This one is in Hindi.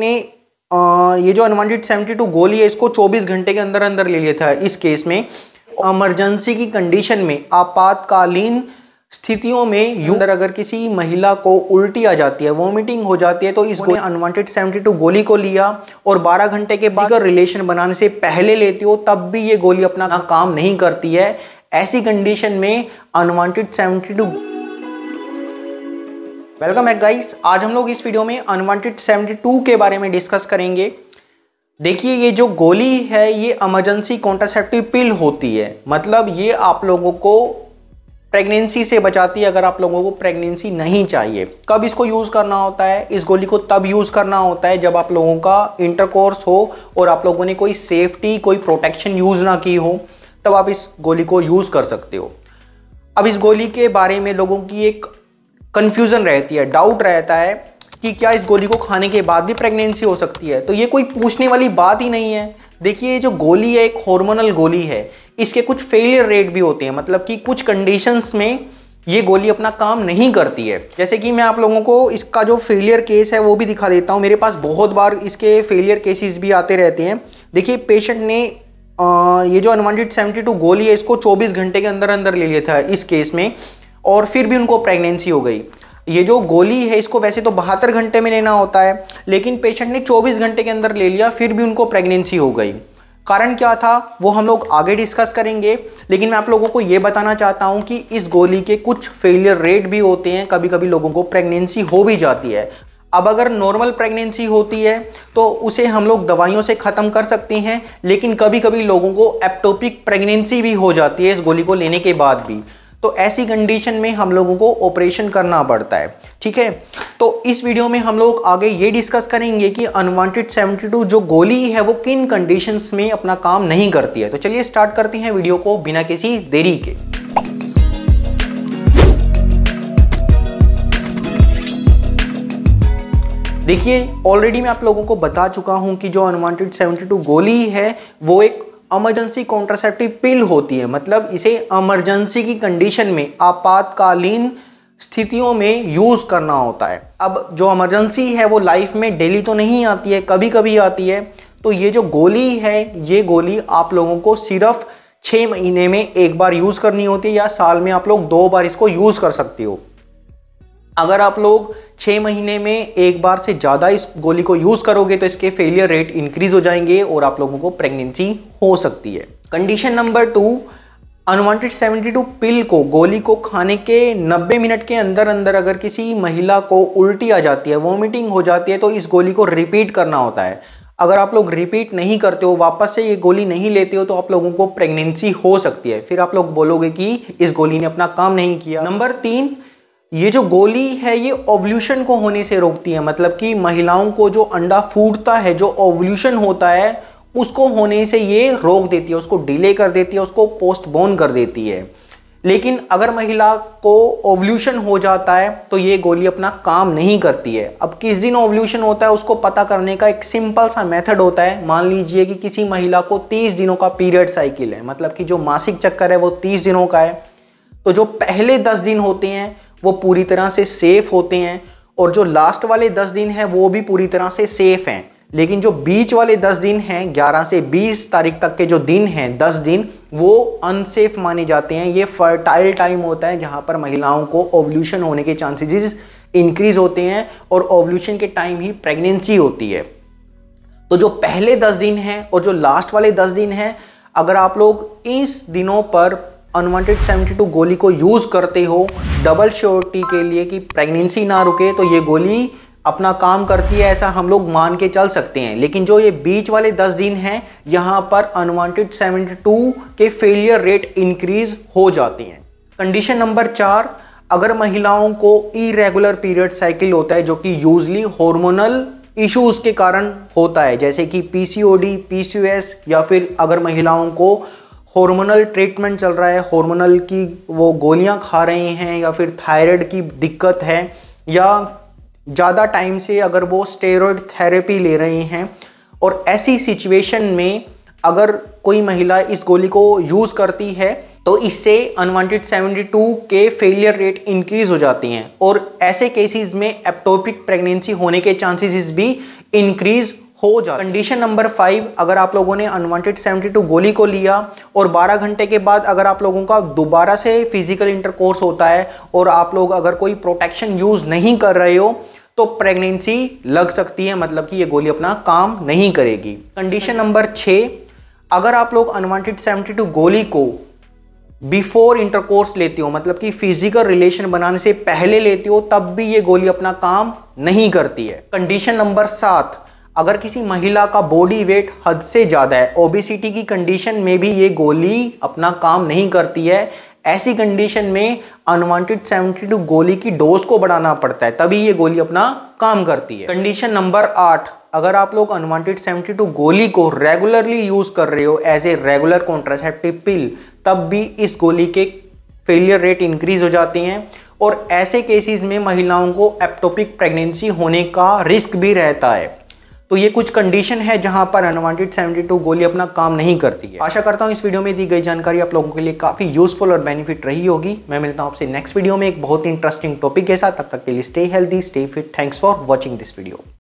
ने ये जो अनवांटेड 72 गोली है इसको 24 घंटे के अंदर अंदर ले लिया था। इस केस में इमरजेंसी की कंडीशन में, आपातकालीन स्थितियों में अंदर अगर किसी महिला को उल्टी आ जाती है, वॉमिटिंग हो जाती है, तो इस अनवांटेड 72 गोली को लिया और 12 घंटे के बाद रिलेशन बनाने से पहले लेती हो तब भी ये गोली अपना काम नहीं करती है। ऐसी कंडीशन में अनवांटेड 72। वेलकम बैक गाइस, आज हम लोग इस वीडियो में अनवांटेड 72 के बारे में डिस्कस करेंगे। देखिए, ये जो गोली है ये इमरजेंसी कॉन्ट्रासेप्टिव पिल होती है, मतलब ये आप लोगों को प्रेगनेंसी से बचाती है। अगर आप लोगों को प्रेगनेंसी नहीं चाहिए, कब इसको यूज़ करना होता है? इस गोली को तब यूज़ करना होता है जब आप लोगों का इंटरकोर्स हो और आप लोगों ने कोई सेफ्टी, कोई प्रोटेक्शन यूज़ ना की हो, तब आप इस गोली को यूज़ कर सकते हो। अब इस गोली के बारे में लोगों की एक कन्फ्यूज़न रहती है, डाउट रहता है कि क्या इस गोली को खाने के बाद भी प्रेगनेंसी हो सकती है? तो ये कोई पूछने वाली बात ही नहीं है। देखिए, जो गोली है एक हार्मोनल गोली है, इसके कुछ फेलियर रेट भी होते हैं, मतलब कि कुछ कंडीशंस में ये गोली अपना काम नहीं करती है। जैसे कि मैं आप लोगों को इसका जो फेलियर केस है वो भी दिखा देता हूँ। मेरे पास बहुत बार इसके फेलियर केसेस भी आते रहते हैं। देखिए, पेशेंट ने ये जो अनवांटेड 72 गोली है इसको 24 घंटे के अंदर अंदर ले लिया था इस केस में, और फिर भी उनको प्रेगनेंसी हो गई। ये जो गोली है इसको वैसे तो 72 घंटे में लेना होता है, लेकिन पेशेंट ने 24 घंटे के अंदर ले लिया, फिर भी उनको प्रेगनेंसी हो गई। कारण क्या था वो हम लोग आगे डिस्कस करेंगे, लेकिन मैं आप लोगों को ये बताना चाहता हूँ कि इस गोली के कुछ फेलियर रेट भी होते हैं, कभी कभी लोगों को प्रेगनेंसी हो भी जाती है। अब अगर नॉर्मल प्रेगनेंसी होती है तो उसे हम लोग दवाइयों से ख़त्म कर सकते हैं, लेकिन कभी कभी लोगों को एक्टोपिक प्रेगनेंसी भी हो जाती है इस गोली को लेने के बाद भी। तो ऐसी कंडीशन में हम लोगों को ऑपरेशन करना पड़ता है, ठीक है। तो इस वीडियो में हम लोग आगे ये डिस्कस करेंगे कि अनवांटेड 72 जो गोली है वो किन कंडीशंस में अपना काम नहीं करती है। तो चलिए स्टार्ट करते हैं वीडियो को बिना किसी देरी के। देखिए, ऑलरेडी मैं आप लोगों को बता चुका हूं कि जो अनवांटेड 72 गोली है वो एक इमरजेंसी कॉन्ट्रासेप्टिव पिल होती है, मतलब इसे इमरजेंसी की कंडीशन में, आपातकालीन स्थितियों में यूज़ करना होता है। अब जो इमरजेंसी है वो लाइफ में डेली तो नहीं आती है, कभी कभी आती है। तो ये जो गोली है ये गोली आप लोगों को सिर्फ 6 महीने में एक बार यूज़ करनी होती है, या साल में आप लोग 2 बार इसको यूज़ कर सकते हो। अगर आप लोग 6 महीने में एक बार से ज़्यादा इस गोली को यूज़ करोगे तो इसके फेलियर रेट इंक्रीज हो जाएंगे और आप लोगों को प्रेगनेंसी हो सकती है। कंडीशन नंबर 2, अनवांटेड 72 पिल को, गोली को खाने के 90 मिनट के अंदर अंदर अगर किसी महिला को उल्टी आ जाती है, वॉमिटिंग हो जाती है, तो इस गोली को रिपीट करना होता है। अगर आप लोग रिपीट नहीं करते हो, वापस से ये गोली नहीं लेते हो, तो आप लोगों को प्रेगनेंसी हो सकती है। फिर आप लोग बोलोगे कि इस गोली ने अपना काम नहीं किया। नंबर 3, ये जो गोली है ये ओव्यूलेशन को होने से रोकती है, मतलब कि महिलाओं को जो अंडा फूटता है, जो ओव्यूलेशन होता है, उसको होने से ये रोक देती है, उसको डिले कर देती है, उसको पोस्टपोन कर देती है। लेकिन अगर महिला को ओव्यूलेशन हो जाता है तो ये गोली अपना काम नहीं करती है। अब किस दिन ओव्यूलेशन होता है उसको पता करने का एक सिंपल सा मेथड होता है। मान लीजिए कि किसी महिला को 30 दिनों का पीरियड साइकिल है, मतलब कि जो मासिक चक्कर है वो 30 दिनों का है। तो जो पहले 10 दिन होते हैं वो पूरी तरह से सेफ होते हैं, और जो लास्ट वाले 10 दिन हैं वो भी पूरी तरह से सेफ हैं। लेकिन जो बीच वाले 10 दिन हैं, 11 से 20 तारीख तक के जो दिन हैं, 10 दिन, वो अनसेफ माने जाते हैं। ये फर्टाइल टाइम होता है जहां पर महिलाओं को ओव्यूलेशन होने के चांसेस इंक्रीज होते हैं, और ओव्यूलेशन के टाइम ही प्रेगनेंसी होती है। तो जो पहले 10 दिन हैं और जो लास्ट वाले 10 दिन हैं, अगर आप लोग इस दिनों पर अनवांटेड 72 गोली को यूज़ करते हो डबल श्योरिटी के लिए कि प्रेगनेंसी ना रुके, तो ये गोली अपना काम करती है, ऐसा हम लोग मान के चल सकते हैं। लेकिन जो ये बीच वाले 10 दिन हैं, यहाँ पर अनवांटेड 72 के फेलियर रेट इंक्रीज हो जाते हैं। कंडीशन नंबर 4, अगर महिलाओं को इरेगुलर पीरियड साइकिल होता है, जो कि यूजली हार्मोनल इश्यूज के कारण होता है, जैसे कि PCOD, PCOS, या फिर अगर महिलाओं को हार्मोनल ट्रीटमेंट चल रहा है, हार्मोनल की वो गोलियां खा रहे हैं, या फिर थायराइड की दिक्कत है, या ज़्यादा टाइम से अगर वो स्टेरॉयड थेरेपी ले रहे हैं, और ऐसी सिचुएशन में अगर कोई महिला इस गोली को यूज़ करती है तो इससे अनवांटेड 72 के फेलियर रेट इंक्रीज हो जाती हैं, और ऐसे केसेस में एक्टोपिक प्रेगनेंसी होने के चांसेस भी इंक्रीज हो जाता है। कंडीशन नंबर 5, अगर आप लोगों ने अनवांटेड 72 गोली को लिया और 12 घंटे के बाद अगर आप लोगों का दोबारा से फिजिकल इंटरकोर्स होता है और आप लोग अगर कोई प्रोटेक्शन यूज नहीं कर रहे हो तो प्रेगनेंसी लग सकती है, मतलब कि ये गोली अपना काम नहीं करेगी। कंडीशन नंबर 6, अगर आप लोग अनवांटेड 72 गोली को बिफोर इंटरकोर्स लेते हो, मतलब कि फिजिकल रिलेशन बनाने से पहले लेते हो, तब भी ये गोली अपना काम नहीं करती है। कंडीशन नंबर 7, अगर किसी महिला का बॉडी वेट हद से ज्यादा है, ओबेसिटी की कंडीशन में भी ये गोली अपना काम नहीं करती है। ऐसी कंडीशन में अनवांटेड 72 गोली की डोज को बढ़ाना पड़ता है, तभी ये गोली अपना काम करती है। कंडीशन नंबर 8, अगर आप लोग अनवांटेड 72 गोली को रेगुलरली यूज कर रहे हो as a regular contraceptive pill, तब भी इस गोली के फेलियर रेट इंक्रीज हो जाते हैं और ऐसे केसेस में महिलाओं को एक्टोपिक प्रेगनेंसी होने का रिस्क भी रहता है। तो ये कुछ कंडीशन है जहां पर अनवांटेड 72 गोली अपना काम नहीं करती है। आशा करता हूं इस वीडियो में दी गई जानकारी आप लोगों के लिए काफी यूजफुल और बेनिफिट रही होगी। मैं मिलता हूं आपसे नेक्स्ट वीडियो में एक बहुत इंटरेस्टिंग टॉपिक के साथ। तब तक के लिए stay healthy, stay fit. Thanks for watching this video.